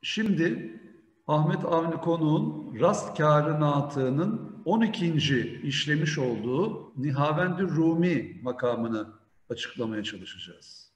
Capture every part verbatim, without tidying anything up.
Şimdi Ahmet Avni Konuğ'un Rastkârı-Nâtı'nın on ikinci işlemiş olduğu Nihavend-i Rumi makamını açıklamaya çalışacağız.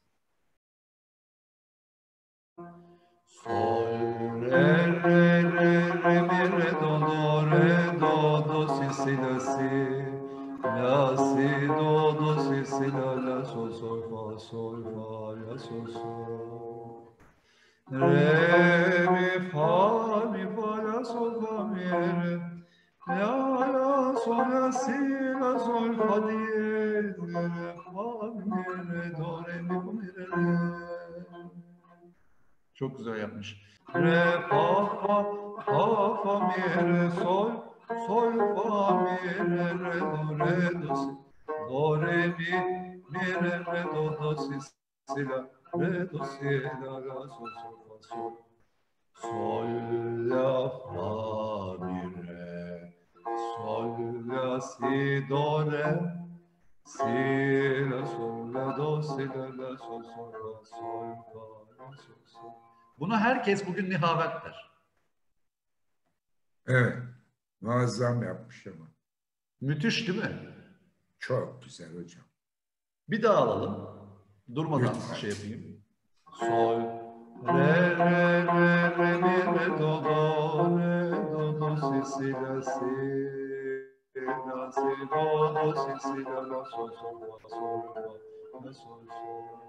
Sol, re, re, re, re, mi, re, do, do, re, do, do, si, si, la, si, la, si, do, do, si, si, la, la, sol, sol, fa, sol, fa, la, sol, sol. Re, mi, fa, mi, fa, la, sol, fa, mi, re, la, la, sol, la, si, la, sol, fa, diyez, re, fa, mi, re, do, re, mi, fa, mi, re, re. Çok güzel yapmış. Re, fa, fa, fa, fa, mi, re, sol, sol, fa, mi, re, re, do, re, do, si, do, re, mi, mi, re, re, do, do, si, si, la, re, do, si, la, la, sol, sol, fa, sol. Sol, la, fa, mi, re, sol, la, si, do, re, si, la, sol, la, do, si, la, la, sol, sol, fa, sol, fa, la, sol, sol. Buna herkes bugün nihavent der. Evet, muazzam yapmış ama. Müthiş değil mi? Çok güzel hocam. Bir daha alalım. Durmadan Lütfen. şey yapayım. Sol, re, re, re, re, mi, re, do, do, re, do, do, si, si, la, si, la, si, do, do, si, si, la, la, sol, sol, fa, sol, fa, la, sol, sol.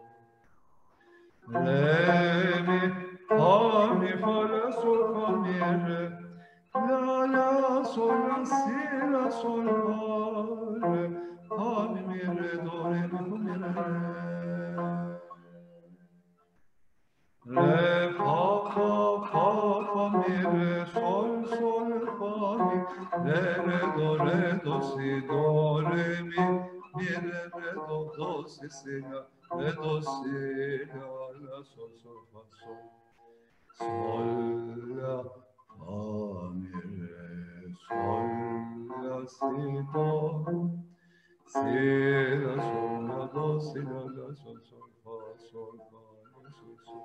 Re, mi, fa, mi, fa, la, sol, fa, mi, re, la, la, sol, la, si, la, sol, fa, re, fa, mi, mi, re, do, re, mi, fa, mi, re, re. Re, fa, fa, fa, fa, mi, re, sol, sol, fa, mi, re, re, do, re, do, si, do, re, mi, mi, re, re, do, do, si, si, la, re, do, si, la, la, sol, sol, fa, sol. Sol, la, fa, mi, re, sol, la, si, do, si, la, sol, la, do, si, la, la, sol, sol, fa, sol, fa, la, sol, sol.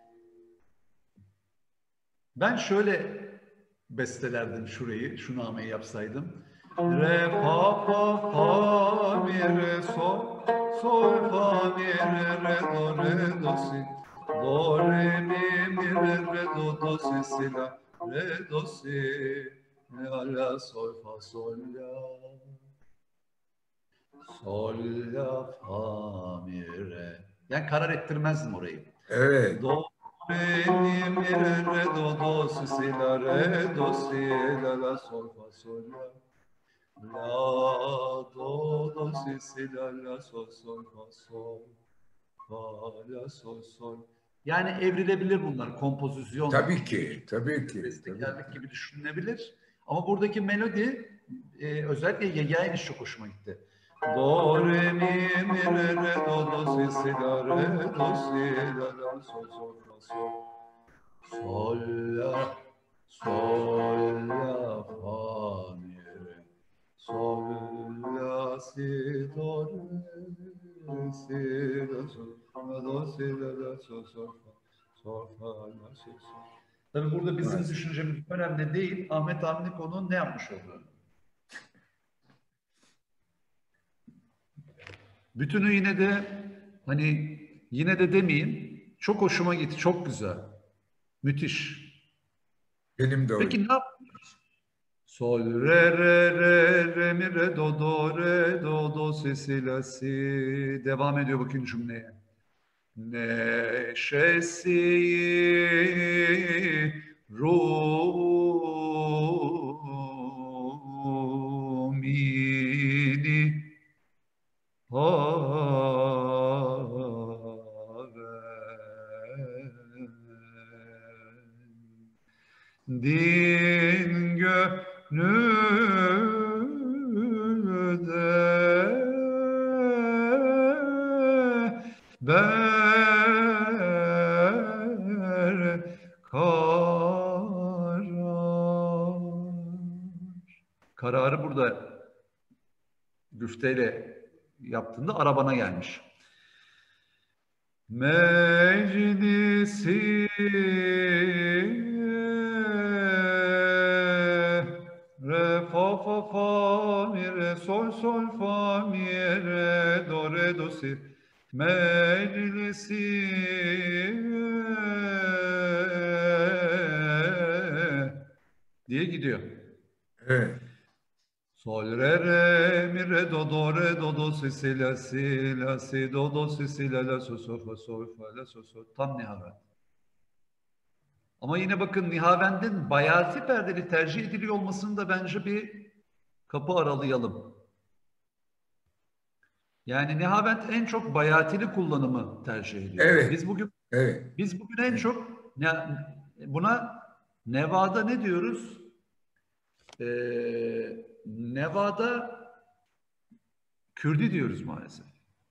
Ben şöyle bestelerdim şurayı, şu nameyi yapsaydım. Re, fa, fa, fa, mi, re, sol, sol, fa, mi, re, re, do, re, do, si, do, re, mi, mi, re, re, do, do, si, si, la, re, do, si, la, la, sol, fa, sol, la, sol, la, fa, mi, re. Yani karar ettirmezdim orayı. Evet. Do, re, mi, mi, re, re, do, do, si, si, la, re, do, si, la, la, sol, fa, sol, la. La, do, do, si, si, la, la, sol, sol, fa, sol, fa, la, sol, sol. Yani evrilebilir bunlar. Kompozisyon Tabii gibi, ki, tabii ki, bestekarlık tabii ki. gibi düşünülebilir. Ama buradaki melodi e, özellikle Yege'nin çok hoşuma gitti. Do, re, mi, mi, re, re, do, do, si, si, la, re, do, si, la, la, sol, sol, fa, sol. Sol, la, sol, la, fa, mi, re. Sol, la, si, do, re, si, la, sol, la, do, si, la, la, sol, sol, fa, sol, fa, la, sol, sol. Tabii burada bizim Maalesef. düşüncemiz önemli değil. Ahmet Avni Konuğ'un ne yapmış olduğunu. Bütünü yine de hani yine de demeyeyim. Çok hoşuma gitti. Çok güzel. Müthiş. Benim de Peki öyle. ne yapmış? Sol, re, re, re, re, mi, re, do, do, re, do, do, si, si, la, si. Devam ediyor bakayım cümleye. Neşesi Rumini haven din gönülde ber karar. Kararı burada güfteyle yaptığında arabana gelmiş. Meclisi fa fa mi re sol sol fa mi re do re do si meclisi diye gidiyor. Evet. Sol re re mi re do do re do do si si la si la si do do si si la la so so fa sol fa la so so tam nihavent. Ama yine bakın nihavendin bayati perdeli tercih ediliyor olmasını da bence bir kapı aralayalım. Yani nihavent en çok bayatili kullanımı tercih ediyor. Evet. Biz bugün Evet. biz bugün en çok ne, buna nevada ne diyoruz? Ee, nevada Kürdi diyoruz maalesef.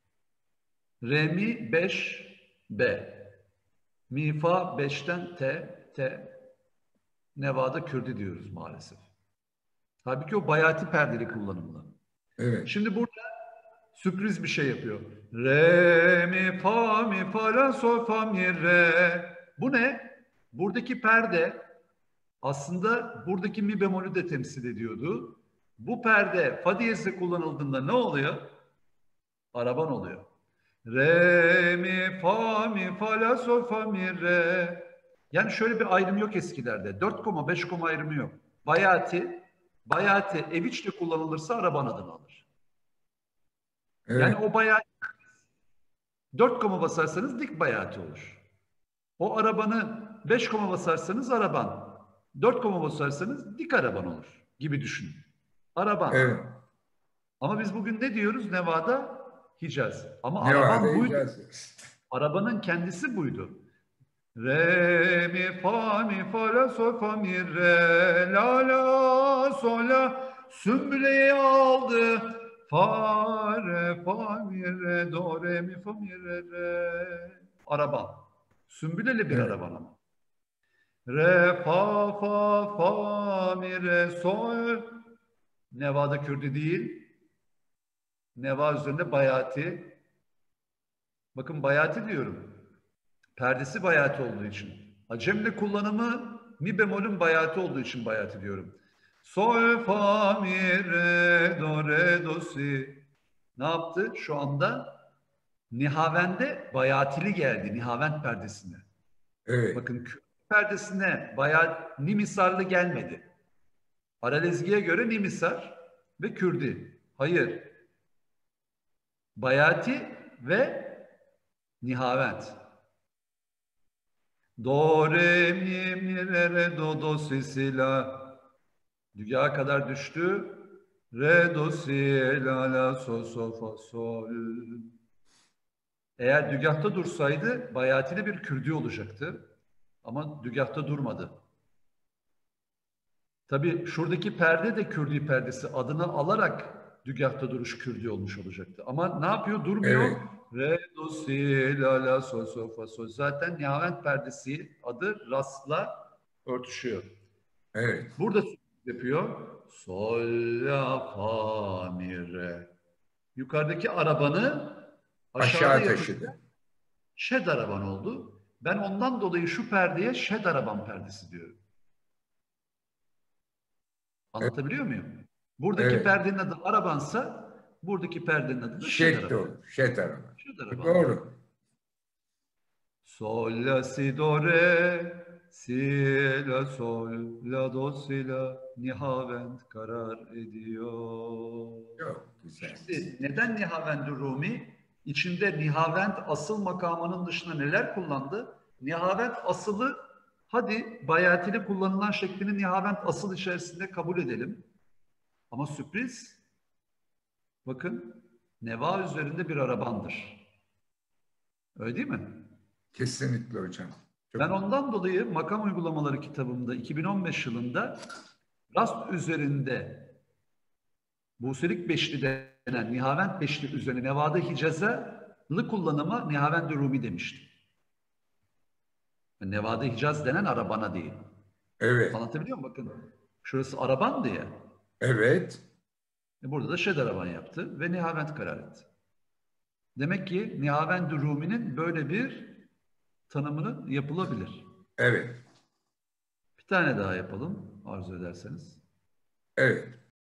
Re mi beş be. Mi fa beşten te te. Nevada Kürdi diyoruz maalesef. Halbuki o bayati perdeli kullanımlı. Evet. Şimdi burada sürpriz bir şey yapıyor. Re, mi, fa, mi, fa, la, sol, fa, mi, re. Bu ne? Buradaki perde aslında buradaki mi bemolü de temsil ediyordu. Bu perde fa diyezle kullanıldığında ne oluyor? Araban oluyor. Re, mi, fa, mi, fa, la, sol, fa, mi, re. Yani şöyle bir ayrım yok eskilerde. dört koma beş koma ayrımı yok. Bayati, bayati eviçle kullanılırsa araban adını alır. Evet. Yani o bayati dört koma basarsanız dik bayati olur. O arabanı beş koma basarsanız araban. dört koma basarsanız dik araban olur gibi düşünün. Araban. Evet. Ama biz bugün ne diyoruz? Nevada, Hicaz. Ama Ne araban vardı? buydu. İcaz. Arabanın kendisi buydu. Re, mi, fa, mi, fa, la, sol, fa, mi, re, la, la, sol, la, sümbüleyi aldı. Fa, re, fa, mi, re, do, re, mi, fa, mi, re, re. Araban. Sümbüleli bir Evet. araban ama. Re, fa, fa, fa, mi, re, sol. Nevada Kürdi değil. Neva üzerinde bayati. Bakın bayati diyorum. Perdesi bayati olduğu için. Acemle kullanımı mi bemolün bayati olduğu için bayati diyorum. Sol, fa, mi, re, do, re, do, si. Ne yaptı? Şu anda nihavende bayatili geldi. Nihavent perdesine. Evet. Bakın perdesine bayat, nimisarlı gelmedi. Aralezgi'ye göre nimisar ve Kürdi. Hayır. Bayati ve nihavent. Do, re, mi, mi, re, re, do, do, si, si, la. Dügaha kadar düştü. Re, do, si, la, la, sol, sol, fa, sol. Eğer dügahta dursaydı bayatili bir Kürdi olacaktı. Ama dügahta durmadı. Tabii şuradaki perde de Kürdi perdesi adını alarak dügahta duruş Kürdi olmuş olacaktı. Ama ne yapıyor? Durmuyor. Evet. Re, do, si, la, la, sol, sol, fa, sol. Zaten nihavent perdesi adı Ras'la örtüşüyor. Evet. Burada yapıyor. Sol, la, fa, mi, re. Yukarıdaki arabanı aşağıda Aşağı yapınca taşıdı. şed araban oldu. Ben ondan dolayı şu perdeye şed araban perdesi diyorum. Anlatabiliyor muyum? Buradaki Evet. perdenin adı arabansa buradaki perdenin adı da şed Şet de araban. olur. Şet araba. Şed araban. Doğru. Sol, la, si, do, re, si, la, sol, la, do, si, la, nihavent karar ediyor. Çok güzel. Şimdi neden Nihavend-i Rumi? İçinde Nihavend asıl makamının dışında neler kullandı? Nihavend asılı, hadi bayatili kullanılan şeklini Nihavend asıl içerisinde kabul edelim. Ama sürpriz, bakın, Neva üzerinde bir arabandır. Öyle değil mi? Kesinlikle hocam. Çok Ben ondan dolayı makam uygulamaları kitabımda iki bin on beş yılında Rast üzerinde Buserik Beşli denen Nihavend Beşli üzerine Nevada Hicaz'lı kullanıma Nihavend-i Rumi demiştim. Nevada Hicaz denen arabana değil. Evet. Anlatabiliyor muyum? Bakın şurası arabandı ya. Evet. E burada da şed araban yaptı ve Nihavend karar etti. Demek ki Nihavend-i Rumi'nin böyle bir tanımını yapılabilir. Evet. Bir tane daha yapalım arzu ederseniz. Evet.